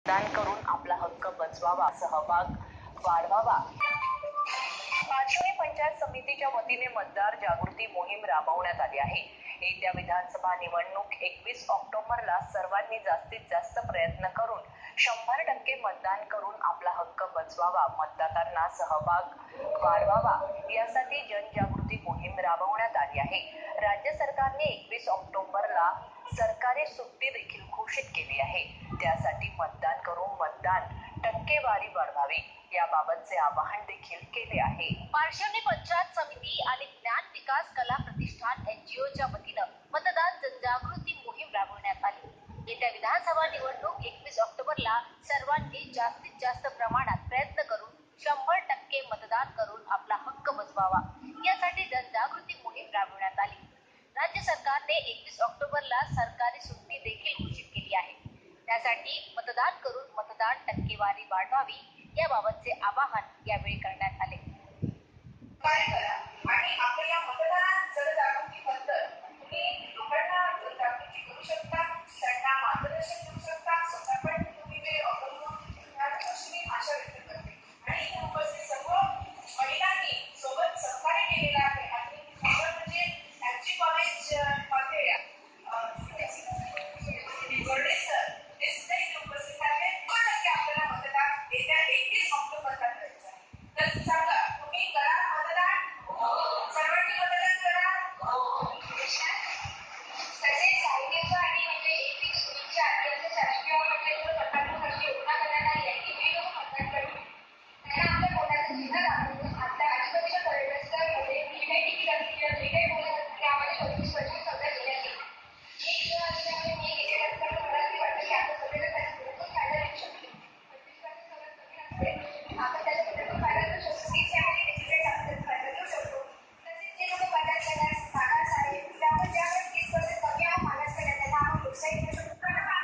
मतदान करून आपला हक्क बजवावा, सहभाग वाढवावा. पाचोनी पंचायत समितीच्या वतीने मतदार जागृती मोहीम राबवण्यात आली आहे. येत्या विधानसभा निवडणूक 21 ऑक्टोबरला सर्वांनी जास्तीत जास्त प्रयत्न करून 100% मतदान करून आपला हक्क बजवावा, मतदारांना सहभाग वाढवावा यासाठी जनजागृती मोहीम राबवण्यात आली आहे. राज्य सरकारने 21 ऑक्टोबरला सरकारी सुट्टी देखील घोषित केली आहे. त्यासाठी मतदान करून मतदान टक्केवारी वाढवावी याबाबतचे आवाहन देखील केले आहे. पाचोनी पंचायत समिती आणि ज्ञान विकास कला प्रतिष्ठान NGOच्या वतीनं मतदान जनजागृती मोहीम राबवण्यात आली. येत्या विधानसभा निवडणूक 21 ऑक्टोबरला सर्वांनी जास्तीत जास्त प्रमाणात प्रयत्न करून 100% मतदान करून आपला हक्क बजवावा यासाठी जनजागृती मोहीम राबवण्यात आली. राज्य सरकारने 21 ऑक्टोबरला सरकारी सुट्टी देखील घोषित केली आहे. त्यासाठी मतदान करून मतदान टक्केवारी वाढवावी याबाबतचे आवाहन यावेळी करण्यात आले. आणि आपल्या मतदान जनजागृतीबद्दल तुम्ही लोकांना जनजागृती करू शकता, त्यांना मार्गदर्शन करू शकता, स्वतः पण तुम्ही ते अवलंबून अशी मी आशा व्यक्त करते. आणि इथे उपस्थित सर्व महिलांनी सोबत सहकार्य केलेलं आहे. आणि म्हणजे त्यांची कॉलेजमध्ये वर्डे सर ते सुद्धा इथे उपस्थित आहे. आपल्याला मतदान येत्या 21 ऑक्टोबरला करायचं आहे. तर सांगा, तुम्ही करा मतदान? सर्वांनी मतदान करा. तसेच साहित्याचं आणि म्हणजे 21 सोयीच्या आधी शासकीय मतदानासाठी योजना करण्यात आली आहे की जे लोक मतदान करतील त्यांना आपल्या पोटाचं चिन्ह दाखवून आपल्या आजूबाजूच्या परिसरामध्ये जी काही तिकीट असतील किंवा जे काही बोलत त्यामध्ये 25% सगळं देण्यात येईल. एक जण असल्यामुळे मी गेले असताना मला असे वाटतं की आपण सगळेजण त्याचा भरपूर फायदा घेऊ शकतो. 25% सगळं कमी असते आपण त्याचा भरपूर फायदा घेऊ शकतो. 30% आपण त्याचा फायदा घेऊ शकतो. तसेच जे लोक मतदान करण्यास मागास आहे त्यामुळे ज्यावेळेस 30% कमी आहे मागास केला त्यांना आपण प्रोत्साहित करू शकतो.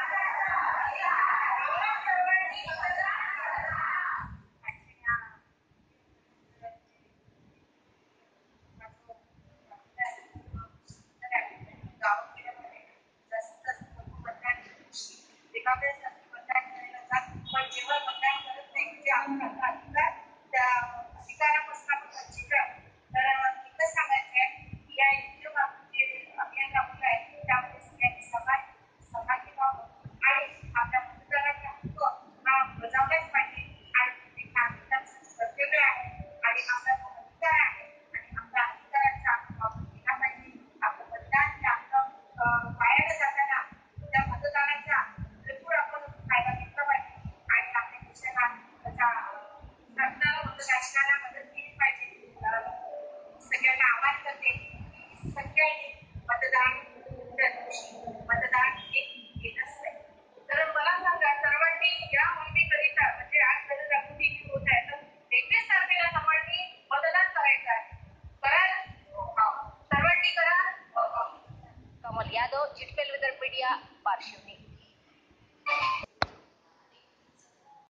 पण जेव्हा मतदान करत नाही म्हणजे आपण अधिकार त्या अधिकारापासून आपण वंचित राहतो. तर इथं सांगायचं आहे की या योग्य अभियान राबवलं आहे त्यामध्ये सगळ्यांनी सहभागी व्हावं आणि आपल्या मतदाराचा हक्क हा बजावलाच पाहिजे. आणि ते नागरिकांचं कर्तव्य आहे आणि आपला जो अधिकार आहे आणि आपल्या अधिकाराचा वापर केला पाहिजे. आपलं मतदान हे आपलं वाया जाताना त्या मतदानाचा भरपूर आपण फायदा घेतला पाहिजे आणि आपल्या देशाला राजकारणाला मदत केली पाहिजे. सगळ्यांना आवाहन करते सगळ्यांनी मतदान हे केलंच नाही. तर मला सांगा सर्वांनी या मोहिमेकरिता म्हणजे आज जनजागृती होत आहे तर 21 तारखेला सर्वांनी मतदान करायचं आहे. कराल? सर्वांनी करा. कमल यादव, जिटपेल विदर्भ मीडिया, पारशिवनी.